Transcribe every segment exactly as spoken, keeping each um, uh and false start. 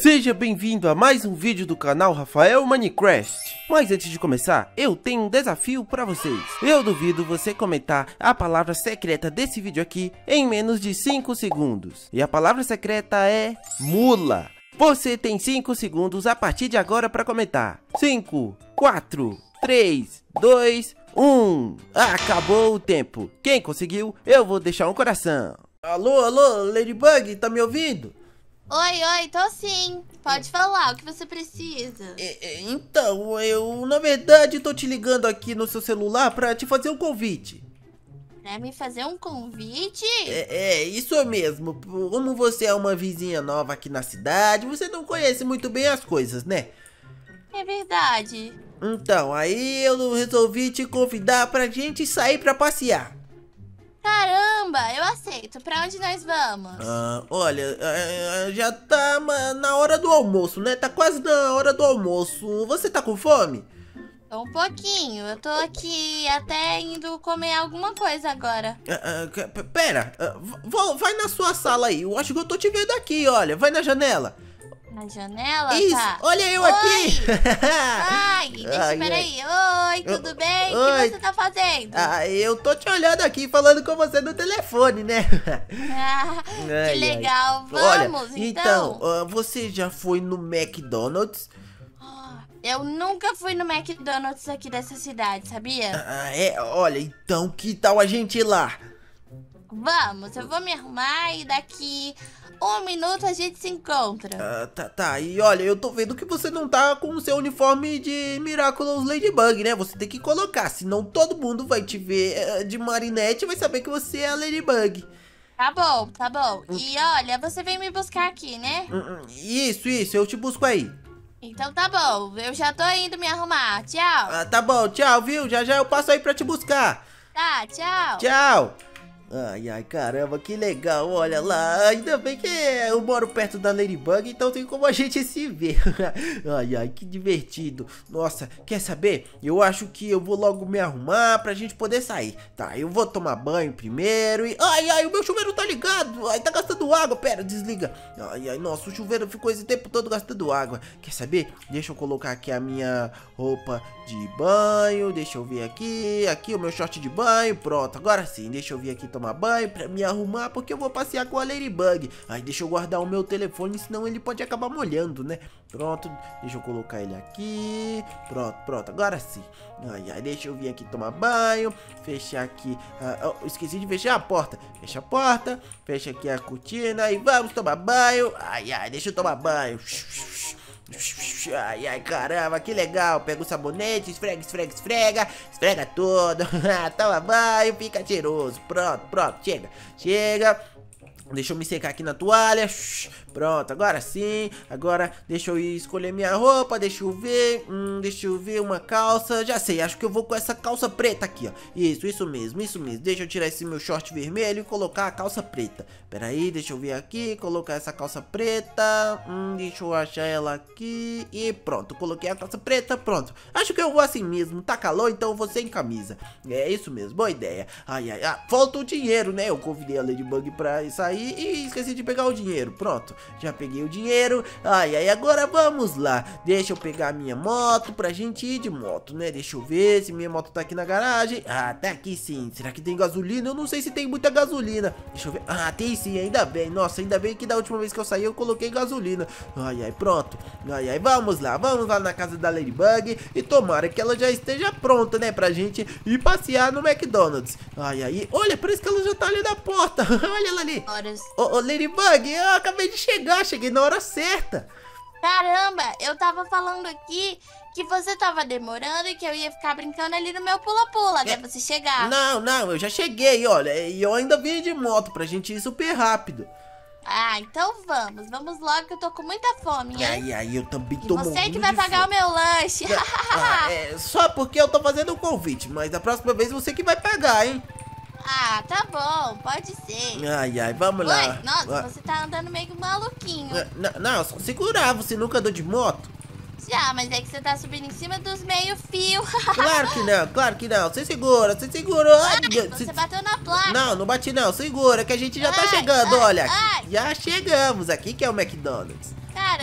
Seja bem-vindo a mais um vídeo do canal Rafael Minecraft. Mas antes de começar, eu tenho um desafio para vocês. Eu duvido você comentar a palavra secreta desse vídeo aqui em menos de cinco segundos. E a palavra secreta é mula. Você tem cinco segundos a partir de agora para comentar. cinco, quatro, três, dois, um. Acabou o tempo. Quem conseguiu, eu vou deixar um coração. Alô, alô, Ladybug, tá me ouvindo? Oi, oi, tô sim. Pode falar, o que você precisa? É, é, então, eu, na verdade, tô te ligando aqui no seu celular pra te fazer um convite. Pra me fazer um convite? É, é, isso mesmo. Como você é uma vizinha nova aqui na cidade, você não conhece muito bem as coisas, né? É verdade. Então, aí eu resolvi te convidar pra gente sair pra passear. Caramba, eu aceito. Pra onde nós vamos? Ah, olha, já tá na hora do almoço, né? Tá quase na hora do almoço. Você tá com fome? Um pouquinho. Eu tô aqui até indo comer alguma coisa agora. Ah, ah, pera, ah, vai na sua sala aí. Eu acho que eu tô te vendo aqui, olha. Vai na janela. Na janela? Isso, tá. olha eu Oi. aqui. Ai, deixa, Ai, peraí. Oi, tudo bem? O Oi. que você tá fazendo? Ah, eu tô te olhando aqui, falando com você no telefone, né? Ah, Ai, que legal. ai. Vamos, Olha, então. então, ah, você já foi no McDonald's? Eu nunca fui no McDonald's aqui dessa cidade, sabia? Ah, é? Olha, então que tal a gente ir lá? Vamos, eu vou me arrumar e daqui um minuto a gente se encontra. Ah, tá, tá. E olha, eu tô vendo que você não tá com o seu uniforme de Miraculous Ladybug, né? Você tem que colocar, senão todo mundo vai te ver uh, de Marinette e vai saber que você é a Ladybug. Tá bom, tá bom. E olha, você vem me buscar aqui, né? Hum, Isso, isso, eu te busco aí. Então tá bom, eu já tô indo me arrumar. Tchau. Ah, tá bom, tchau, viu? Já já eu passo aí pra te buscar. Tá, tchau. Tchau. Ai, ai, caramba, que legal, olha lá, ainda bem que eu moro perto da Ladybug, então tem como a gente se ver. Ai, ai, que divertido. Nossa, quer saber? Eu acho que eu vou logo me arrumar pra gente poder sair. Tá, eu vou tomar banho primeiro e... Ai, ai, o meu chuveiro tá ligado, ai, tá gastando água, pera, desliga. Ai, ai, nossa, o chuveiro ficou esse tempo todo gastando água. Quer saber? Deixa eu colocar aqui a minha roupa de banho, deixa eu ver aqui, aqui o meu short de banho, pronto, agora sim, deixa eu vir aqui tomar banho pra me arrumar, porque eu vou passear com a Ladybug. Aí deixa eu guardar o meu telefone, senão ele pode acabar molhando, né? Pronto, deixa eu colocar ele aqui, pronto, pronto, agora sim. Ai, ai, deixa eu vir aqui tomar banho, fechar aqui, ah, oh, esqueci de fechar a porta, fecha a porta, fecha aqui a cortina e vamos tomar banho. Ai, ai, deixa eu tomar banho. Ai, ai, caramba, que legal. Pega o sabonete, esfrega, esfrega, esfrega, esfrega todo. Toma banho, fica cheiroso. Pronto, pronto, chega, chega. Deixa eu me secar aqui na toalha. Pronto, agora sim. Agora deixa eu ir escolher minha roupa. Deixa eu ver. Hum, deixa eu ver uma calça. Já sei, acho que eu vou com essa calça preta aqui, ó. Isso, isso mesmo, isso mesmo. Deixa eu tirar esse meu short vermelho e colocar a calça preta. Pera aí, deixa eu ver aqui. Colocar essa calça preta. Hum, deixa eu achar ela aqui. E pronto, coloquei a calça preta, pronto. Acho que eu vou assim mesmo. Tá calor, então eu vou sem camisa. É isso mesmo, boa ideia. Ai, ai, ai. Falta o dinheiro, né? Eu convidei a Ladybug pra sair e esqueci de pegar o dinheiro. Pronto, já peguei o dinheiro. Ai, ai, agora vamos lá. Deixa eu pegar a minha moto pra gente ir de moto, né? Deixa eu ver se minha moto tá aqui na garagem. Ah, tá aqui sim. Será que tem gasolina? Eu não sei se tem muita gasolina. Deixa eu ver. Ah, tem sim, ainda bem. Nossa, ainda bem que da última vez que eu saí eu coloquei gasolina. Ai, ai, pronto. Ai, ai, vamos lá. Vamos lá na casa da Ladybug e tomara que ela já esteja pronta, né? Pra gente ir passear no McDonald's. Ai, ai, olha, parece que ela já tá ali na porta. Olha ela ali. Horas. Ô, ô, Ladybug, eu acabei de chegar, cheguei na hora certa. Caramba, eu tava falando aqui que você tava demorando e que eu ia ficar brincando ali no meu pula-pula até É, você chegar. Não, não, eu já cheguei, olha, e eu ainda vim de moto pra gente ir super rápido. Ah, então vamos, vamos logo que eu tô com muita fome, hein? Ai, ai, eu também E tô você morrendo que vai de pagar fome. o meu lanche. Ah, é, só porque eu tô fazendo o convite, mas da próxima vez você que vai pagar, hein? Ah, tá bom, pode ser. Ai, ai, vamos lá. Oi, nossa, Ah, você tá andando meio maluquinho. Não, não, só segurar, você nunca andou de moto? Já, mas é que você tá subindo em cima dos meio-fio. Claro que não, claro que não. Você segura, você segura. Ai, Ai, você- você bateu na placa. Não, não bati não, segura que a gente já tá Ai, chegando, ai, olha. ai. Já chegamos aqui que é o McDonald's. Caramba,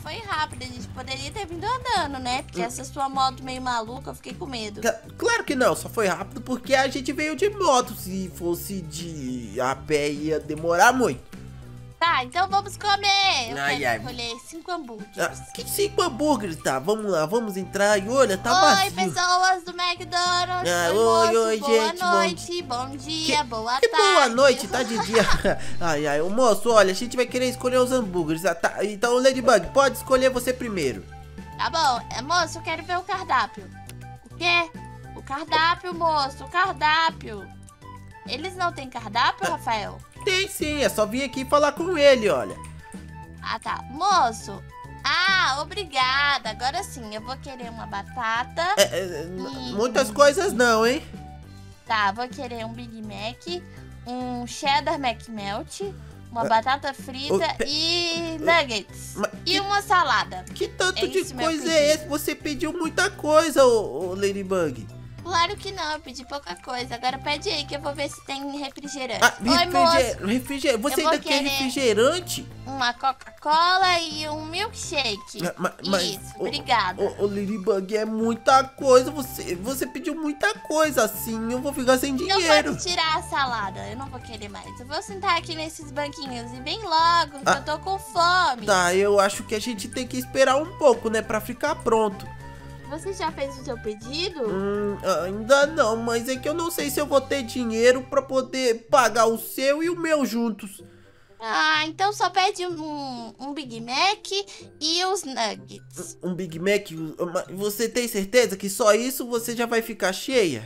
foi rápido. A gente poderia ter vindo andando, né? Porque essa sua moto meio maluca, eu fiquei com medo. Claro que não, só foi rápido porque a gente veio de moto. Se fosse de a pé ia demorar muito. Tá, então vamos comer. Eu Ai, quero ai. escolher cinco hambúrgueres. Ah, que cinco hambúrgueres, tá? Vamos lá, vamos entrar e olha, tá Oi, vazio. pessoas do McDonald's. Ah, oi, oi, moço, oi, boa gente, bom noite, bom, dia, boa Que tarde. boa noite, tá de dia. Ai, ai, o moço, olha, a gente vai querer escolher os hambúrgueres. Ah, tá, então, Ladybug, pode escolher você primeiro. Tá bom, é, moço, eu quero ver o cardápio. O quê? O cardápio, moço, o cardápio. Eles não têm cardápio, Rafael? Tem sim, é só vir aqui falar com ele, olha. Ah, tá. Moço. Ah, obrigada. Agora sim, eu vou querer uma batata. É, é, Hum. muitas coisas não, hein? Tá, vou querer um Big Mac, um cheddar McMelt, uma Ah, batata frita oh, pe- e nuggets. Mas E que, uma salada. que tanto é de isso, meu coisa pedido. é esse? Você pediu muita coisa, ô, ô Ladybug. Claro que não, eu pedi pouca coisa. Agora pede aí que eu vou ver se tem refrigerante. Ah, Oi, moço. refriger... refriger... Você Eu vou ainda quer querer- refrigerante? Uma Coca-Cola e um milkshake. Ma- ma- mas, Isso, ô, obrigada. Ô, ô Ladybug, é muita coisa. Você, você pediu muita coisa assim. Eu vou ficar sem Eu dinheiro. vou tirar a salada, eu não vou querer mais. Eu vou sentar aqui nesses banquinhos e vem logo, que Ah, eu tô com fome. Tá, eu acho que a gente tem que esperar um pouco, né? Pra ficar pronto. Você já fez o seu pedido? Hum, ainda não, mas é que eu não sei se eu vou ter dinheiro pra poder pagar o seu e o meu juntos. Ah, então só pede um, um Big Mac e os nuggets. Um Big Mac, mas você tem certeza que só isso você já vai ficar cheia?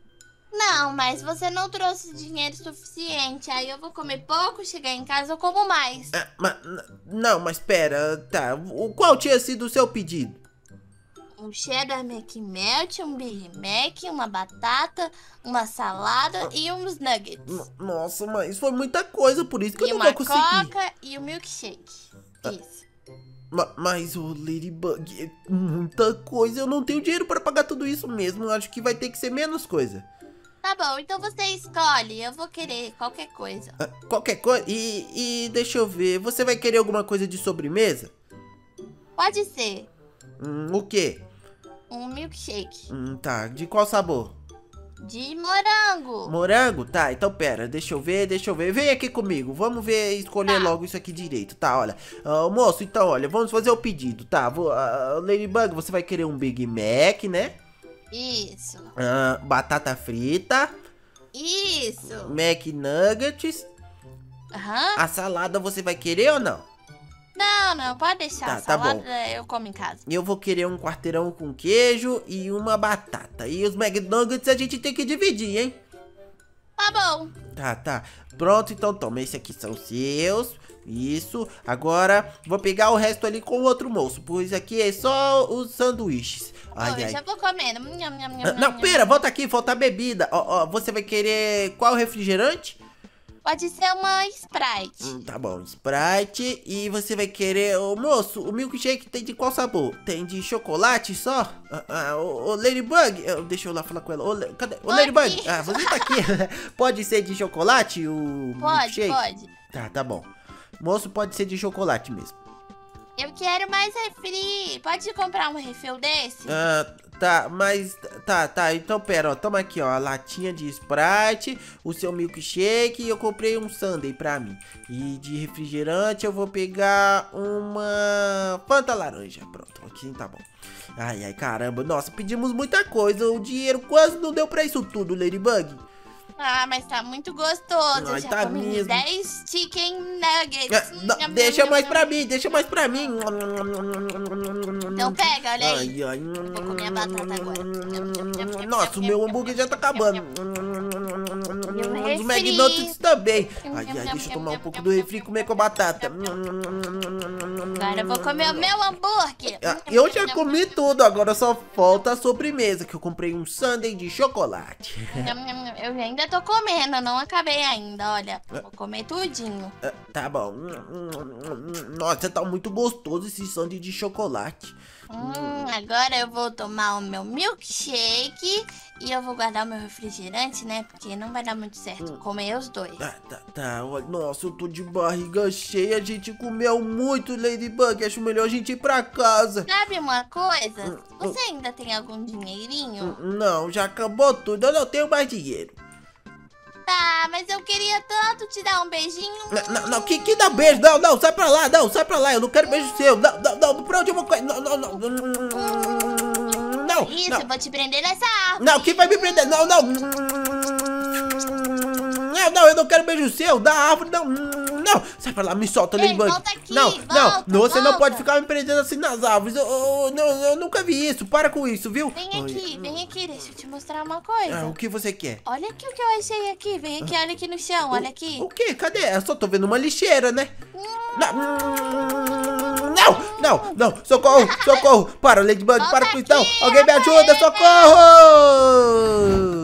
Não, mas você não trouxe dinheiro suficiente. Aí eu vou comer pouco, chegar em casa eu como mais. Ah, mas, não, mas pera, tá. O qual tinha sido o seu pedido? Um cheddar McMelt, um Big Mac, uma batata, uma salada e uns nuggets. N- Nossa, mas foi muita coisa, por isso que E eu não uma vou conseguir. coca e um milkshake. Isso. Ma- Mas o Ladybug é muita coisa, eu não tenho dinheiro para pagar tudo isso mesmo. Eu acho que vai ter que ser menos coisa. Tá bom, então você escolhe. Eu vou querer qualquer coisa. Ah, qualquer coisa. E, e deixa eu ver, você vai querer alguma coisa de sobremesa? Pode ser Hum, o quê? um milkshake Hum, tá, de qual sabor? de morango. Morango? Tá, então pera, deixa eu ver, deixa eu ver. Vem aqui comigo, vamos ver, escolher Tá. logo isso aqui direito, tá? Olha, ah, moço, então olha, vamos fazer o pedido, tá? Vou, ah, Ladybug, você vai querer um Big Mac, né? Isso. Ah, batata frita, Isso. Mac Nuggets. Aham. A salada você vai querer ou não? Não, não, pode deixar. Tá, A tá bom. salada eu como em casa. Eu vou querer um quarteirão com queijo e uma batata. E os McNuggets a gente tem que dividir, hein? Tá bom. Tá, tá. Pronto, então toma. Esse aqui são seus. Isso. Agora vou pegar o resto ali com o outro moço, pois aqui é só os sanduíches. Ai, Ó, eu ai. já vou comendo. Nham, nham, nham, Ah, Não, nham, pera, nham. volta aqui, falta bebida. Ó, ó, você vai querer qual refrigerante? Pode ser uma Sprite. Hum, tá bom, Sprite. E você vai querer, ô moço, o milkshake tem de qual sabor? Tem de chocolate só? Ah, ah, ô, ô Ladybug, eu- deixa eu lá falar com ela. Ô, La- cadê? Ô Tô Ladybug, aqui. ah, você tá aqui. Pode ser de chocolate o Pode, milkshake? pode. Tá, tá bom. Moço, pode ser de chocolate mesmo. Eu quero mais refri. Pode comprar um refil desse? Ah, tá, mas tá, tá, então pera, ó, toma aqui, ó, a latinha de Sprite, o seu milkshake e eu comprei um sundae pra mim. E de refrigerante eu vou pegar uma Fanta laranja, pronto, aqui tá bom. Ai, ai, caramba, nossa, pedimos muita coisa, o dinheiro quase não deu pra isso tudo, Ladybug. Ah, mas tá muito gostoso. Ai, Eu já tá comi mesmo. dez chicken nuggets. Ah, não, Nham, deixa nham, mais nham, pra nham. mim, deixa mais pra mim. Então pega, olha aí. Ai, ai. Vou comer a batata agora. Nossa, o meu hambúrguer já tá acabando. refri. Os McNuggets também. Ai, ai, deixa eu tomar um pouco do refri e comer com a batata. Agora eu vou comer o meu hambúrguer. Ah, Eu já comi tudo, agora só falta a sobremesa, que eu comprei um sundae de chocolate. Nham, nham, nham. Eu ainda tô comendo, não acabei ainda, olha. Vou comer tudinho. Ah, Tá bom. Nossa, tá muito gostoso esse sundae de chocolate. Hum, agora eu vou tomar o meu milkshake e eu vou guardar o meu refrigerante, né? Porque não vai dar muito certo comer os dois. Tá, tá, tá. Olha, nossa, eu tô de barriga cheia. A gente comeu muito, Ladybug. Acho melhor a gente ir pra casa. Sabe uma coisa? Você ainda tem algum dinheirinho? Não, já acabou tudo. Eu não tenho mais dinheiro. Tá, mas eu queria tanto te dar um beijinho. Não, não, não, que, que dá beijo? Não, não, sai pra lá, não, sai pra lá. Eu não quero beijo seu. Não, não, não, pra onde eu vou? Não, não, não. Não, Isso, não. eu vou te prender nessa árvore. Não, quem vai me prender? Não, não. Não, não, eu não quero beijo seu. Da árvore, não. Não, sai pra lá, me solta, Ei, Ladybug. volta aqui, Não, volta, não, não, você não volta. pode ficar me prendendo assim nas árvores. Eu, eu, não, eu nunca vi isso. Para com isso, viu? Vem aqui, vem aqui, deixa eu te mostrar uma Ah, coisa. o que você quer? Olha aqui o que eu achei aqui. Vem aqui, olha aqui no chão, olha aqui. O que? Cadê? Eu só tô vendo uma lixeira, né? Não, não, não, não, socorro, socorro. Para, Ladybug, Volta para com isso, não. aqui, Alguém me ajuda, socorro!